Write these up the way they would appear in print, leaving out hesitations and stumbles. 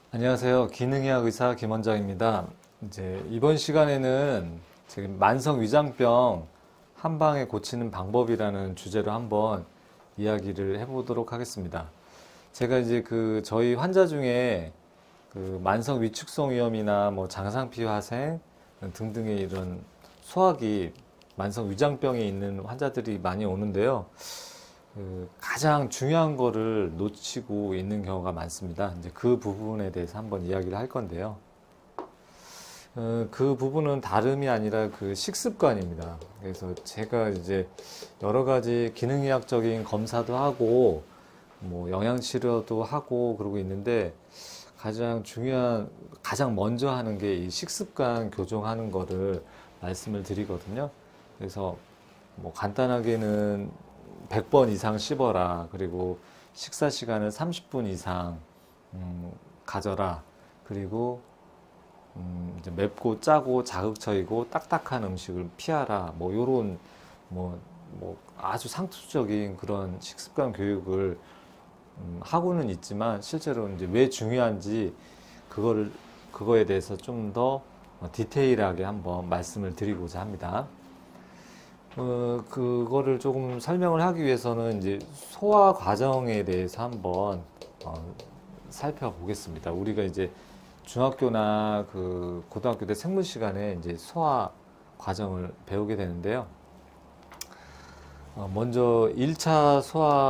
안녕하세요. 기능의학 의사 김원장입니다. 이제 이번 시간에는 지금 만성 위장병 한 방에 고치는 방법이라는 주제로 한번 이야기를 해보도록 하겠습니다. 제가 이제 저희 환자 중에 만성 위축성 위염이나 뭐 장상피화생 등등의 이런 소화기 만성 위장병이 있는 환자들이 많이 오는데요. 가장 중요한 거를 놓치고 있는 경우가 많습니다. 이제 그 부분에 대해서 한번 이야기를 할 건데요. 그 부분은 다름이 아니라 그 식습관입니다. 그래서 제가 이제 여러 가지 기능의학적인 검사도 하고, 뭐 영양치료도 하고 그러고 있는데, 가장 먼저 하는 게 이 식습관 교정하는 거를 말씀을 드리거든요. 그래서 뭐 간단하게는 100번 이상 씹어라. 그리고 식사 시간을 30분 이상 가져라. 그리고 이제 맵고 짜고 자극적이고 딱딱한 음식을 피하라. 뭐 요런 뭐 아주 상투적인 그런 식습관 교육을 하고는 있지만 실제로 이제 왜 중요한지 그거에 대해서 좀 더 디테일하게 한번 말씀을 드리고자 합니다. 그거를 조금 설명을 하기 위해서는 이제 소화 과정에 대해서 한번 살펴보겠습니다. 우리가 이제 중학교나 고등학교 때 생물 시간에 이제 소화 과정을 배우게 되는데요. 먼저 1차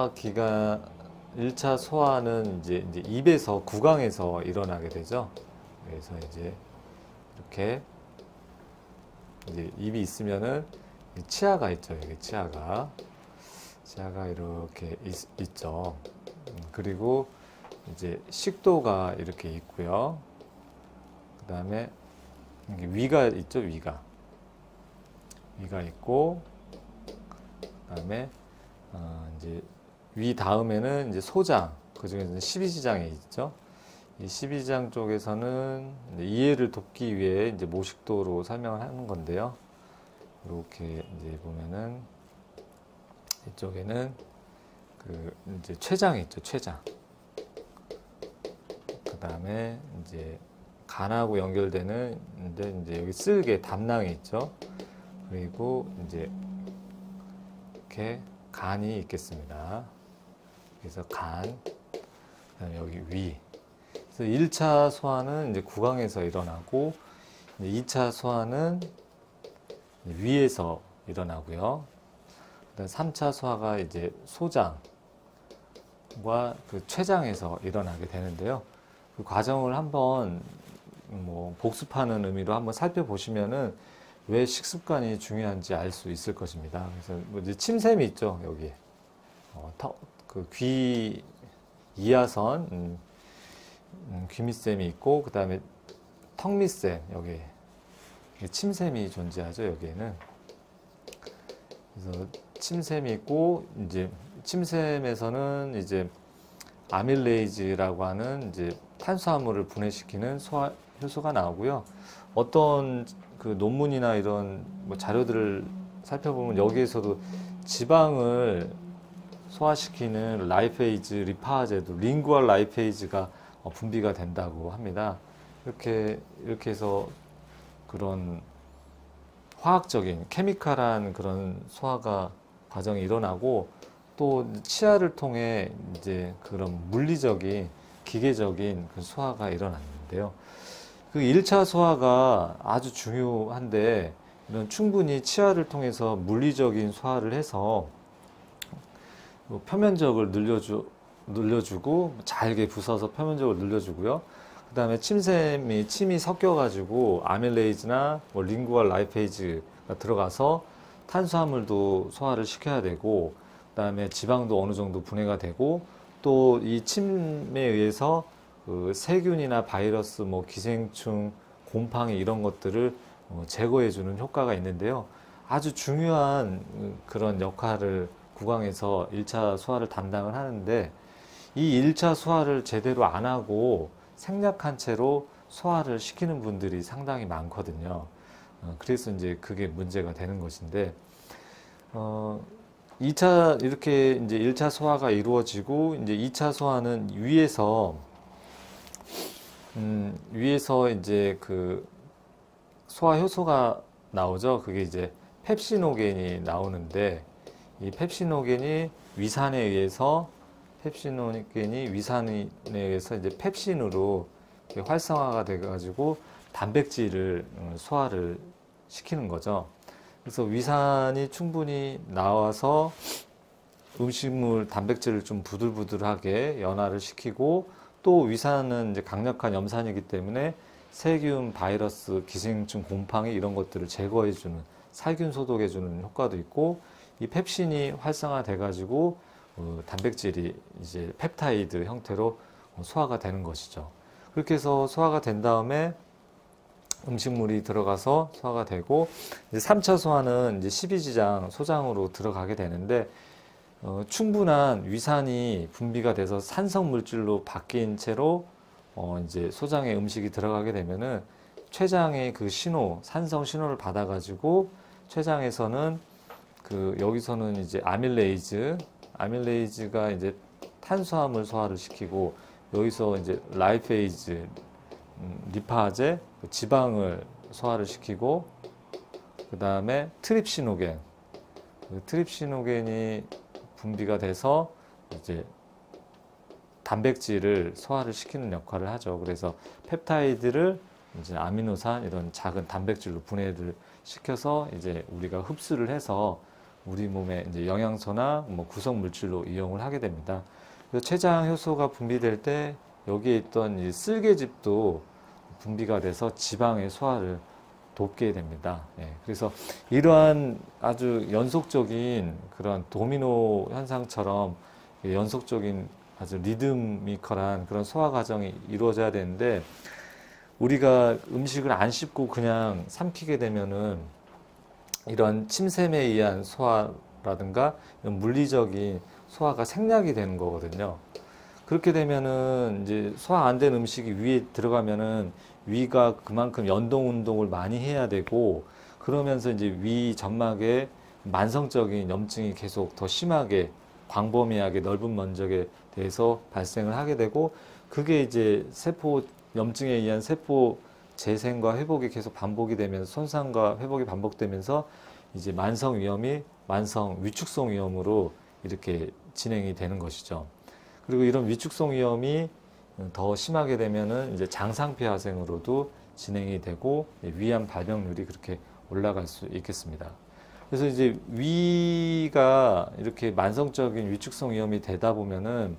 소화는 이제 입에서 구강에서 일어나게 되죠. 그래서 이제 이렇게 이제 입이 있으면은 치아가 있죠. 여기 치아가 이렇게 있죠. 그리고 이제 식도가 이렇게 있고요. 그 다음에 위가 있죠. 위가 있고, 그 다음에 이제 위 다음에는 이제 소장, 그 중에서는 십이지장이 있죠. 이 십이지장 쪽에서는 이해를 돕기 위해 이제 모식도로 설명을 하는 건데요. 이렇게 이제 보면은 이쪽에는 이제 췌장이 있죠. 췌장. 그 다음에 이제 간하고 연결되는 이제 여기 쓸개 담낭이 있죠. 그리고 이제 이렇게 간이 있겠습니다. 그래서 간, 그다음에 여기 위. 그래서 1차 소화는 이제 구강에서 일어나고, 2차 소화는 위에서 일어나고요. 그다음 3차 소화가 이제 소장과 췌장에서 일어나게 되는데요. 그 과정을 한번 뭐 복습하는 의미로 한번 살펴보시면은 왜 식습관이 중요한지 알 수 있을 것입니다. 그래서 뭐 이제 침샘이 있죠, 여기에. 귀 이하선, 귀밑샘이 있고, 그 다음에 턱밑샘, 여기 침샘이 존재하죠, 여기에는. 그래서 침샘이 있고, 이제 침샘에서는 이제 아밀레이즈라고 하는 이제 탄수화물을 분해시키는 소화 효소가 나오고요. 어떤 논문이나 이런 뭐 자료들을 살펴보면 여기에서도 지방을 소화시키는 라이페이즈, 리파제도, 링구얼 라이페이즈가 분비가 된다고 합니다. 이렇게 해서 그런 화학적인 케미칼한 그런 소화가 과정이 일어나고, 또 치아를 통해 이제 그런 물리적인 기계적인 그 소화가 일어났는데요. 그 1차 소화가 아주 중요한데, 이런 충분히 치아를 통해서 물리적인 소화를 해서 표면적을 늘려주고 잘게 부숴서 표면적을 늘려주고요. 그 다음에 침이 섞여가지고 아밀레이즈나 뭐 링구얼 라이페이즈가 들어가서 탄수화물도 소화를 시켜야 되고, 그 다음에 지방도 어느 정도 분해가 되고, 또 이 침에 의해서 세균이나 바이러스, 뭐 기생충, 곰팡이 이런 것들을 제거해주는 효과가 있는데요. 아주 중요한 그런 역할을 구강에서 1차 소화를 담당을 하는데, 이 1차 소화를 제대로 안 하고 생략한 채로 소화를 시키는 분들이 상당히 많거든요. 그래서 이제 그게 문제가 되는 것인데, 2차 이렇게 이제 1차 소화가 이루어지고, 이제 2차 소화는 위에서 위에서 이제 그 소화 효소가 나오죠. 그게 이제 펩시노겐이 나오는데 이 펩시노겐이 위산에 의해서 이제 펩신으로 이렇게 활성화가 돼가지고 단백질을 소화를 시키는 거죠. 그래서 위산이 충분히 나와서 음식물 단백질을 좀 부들부들하게 연화를 시키고 또 위산은 이제 강력한 염산이기 때문에 세균, 바이러스, 기생충, 곰팡이 이런 것들을 제거해주는 살균 소독해주는 효과도 있고 이 펩신이 활성화돼가지고 단백질이 이제 펩타이드 형태로 소화가 되는 것이죠. 그렇게 해서 소화가 된 다음에 음식물이 들어가서 소화가 되고 이제 3차 소화는 이제 십이지장, 소장으로 들어가게 되는데 충분한 위산이 분비가 돼서 산성 물질로 바뀐 채로 이제 소장에 음식이 들어가게 되면은 췌장의 그 신호, 산성 신호를 받아가지고 췌장에서는 여기서는 이제 아밀레이즈가 이제 탄수화물 소화를 시키고 여기서 이제 라이페이즈, 리파제, 지방을 소화를 시키고 그 다음에 트립시노겐이 분비가 돼서 이제 단백질을 소화를 시키는 역할을 하죠. 그래서 펩타이드를 이제 아미노산 이런 작은 단백질로 분해를 시켜서 이제 우리가 흡수를 해서 우리 몸에 이제 영양소나 뭐 구성 물질로 이용을 하게 됩니다. 그래서 췌장 효소가 분비될 때 여기에 있던 이 쓸개즙도 분비가 돼서 지방의 소화를 돕게 됩니다. 예, 그래서 이러한 아주 연속적인 그런 도미노 현상처럼 연속적인 아주 리드미컬한 그런 소화 과정이 이루어져야 되는데 우리가 음식을 안 씹고 그냥 삼키게 되면은 이런 침샘에 의한 소화라든가 이런 물리적인 소화가 생략이 되는 거거든요. 그렇게 되면은 이제 소화 안 된 음식이 위에 들어가면은 위가 그만큼 연동 운동을 많이 해야 되고 그러면서 이제 위 점막에 만성적인 염증이 계속 더 심하게 광범위하게 넓은 면적에 대해서 발생을 하게 되고 그게 이제 세포 염증에 의한 세포 재생과 회복이 계속 반복이 되면서 손상과 회복이 반복되면서 이제 만성 위염이 만성 위축성 위염으로 이렇게 진행이 되는 것이죠. 그리고 이런 위축성 위염이 더 심하게 되면은 이제 장상폐화생으로도 진행이 되고 위암 발병률이 그렇게 올라갈 수 있겠습니다. 그래서 이제 위가 이렇게 만성적인 위축성 위염이 되다 보면은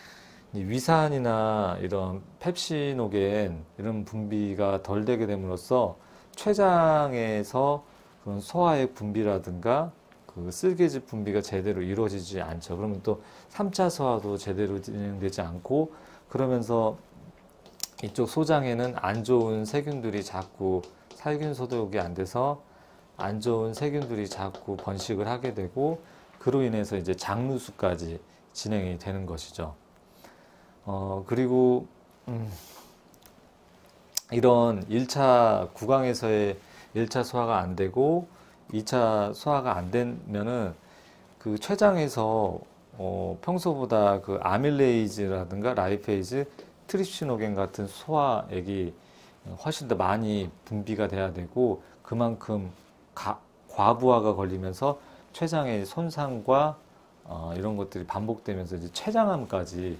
위산이나 이런 펩시노겐 이런 분비가 덜 되게 됨으로써 췌장에서 그런 소화액 분비라든가 그 쓸개즙 분비가 제대로 이루어지지 않죠. 그러면 또 3차 소화도 제대로 진행되지 않고 그러면서 이쪽 소장에는 안 좋은 세균들이 자꾸 살균 소독이 안 돼서 안 좋은 세균들이 자꾸 번식을 하게 되고 그로 인해서 이제 장누수까지 진행이 되는 것이죠. 그리고 이런 1차 구강에서의 1차 소화가 안 되고 2차 소화가 안 되면은 그 췌장에서 평소보다 그 아밀레이즈라든가 라이페이즈, 트립시노겐 같은 소화액이 훨씬 더 많이 분비가 돼야 되고 그만큼 과부하가 걸리면서 췌장의 손상과 이런 것들이 반복되면서 이제 췌장암까지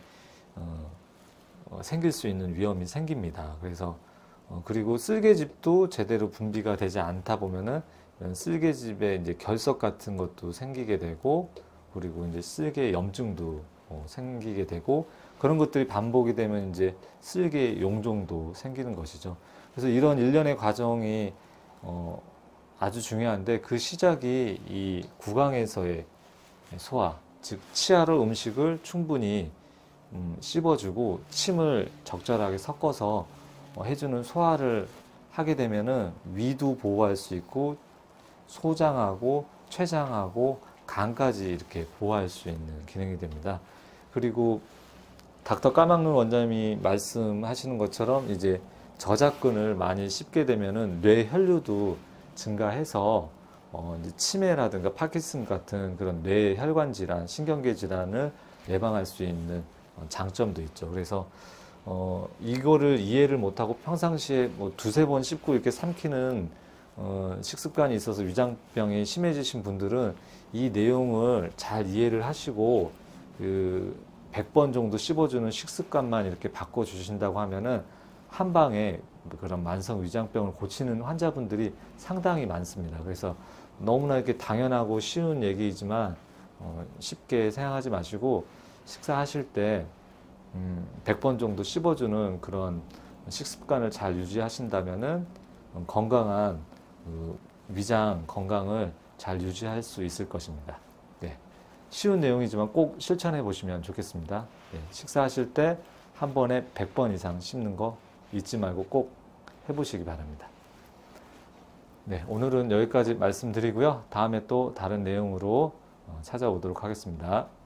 생길 수 있는 위험이 생깁니다. 그래서 그리고 쓸개즙도 제대로 분비가 되지 않다 보면은 이런 쓸개즙에 이제 결석 같은 것도 생기게 되고 그리고 이제 쓸개 염증도 생기게 되고 그런 것들이 반복이 되면 이제 쓸개 용종도 생기는 것이죠. 그래서 이런 일련의 과정이 아주 중요한데 그 시작이 이 구강에서의 소화, 즉 치아로 음식을 충분히 씹어주고 침을 적절하게 섞어서 해주는 소화를 하게 되면은 위도 보호할 수 있고 소장하고 췌장하고 간까지 이렇게 보호할 수 있는 기능이 됩니다. 그리고 닥터 까막눈 원장님이 말씀하시는 것처럼 이제 저작근을 많이 씹게 되면은 뇌 혈류도 증가해서 이제 치매라든가 파킨슨 같은 그런 뇌 혈관 질환, 신경계 질환을 예방할 수 있는 장점도 있죠. 그래서 이거를 이해를 못하고 평상시에 뭐 두세 번 씹고 이렇게 삼키는 식습관이 있어서 위장병이 심해지신 분들은 이 내용을 잘 이해를 하시고 그 100번 정도 씹어주는 식습관만 이렇게 바꿔주신다고 하면은 한 방에 그런 만성 위장병을 고치는 환자분들이 상당히 많습니다. 그래서 너무나 이렇게 당연하고 쉬운 얘기이지만 쉽게 생각하지 마시고 식사하실 때 100번 정도 씹어주는 그런 식습관을 잘 유지하신다면은 건강한 그 위장 건강을 잘 유지할 수 있을 것입니다. 네. 쉬운 내용이지만 꼭 실천해 보시면 좋겠습니다. 네. 식사하실 때 한 번에 100번 이상 씹는 거 잊지 말고 꼭 해보시기 바랍니다. 네, 오늘은 여기까지 말씀드리고요. 다음에 또 다른 내용으로 찾아오도록 하겠습니다.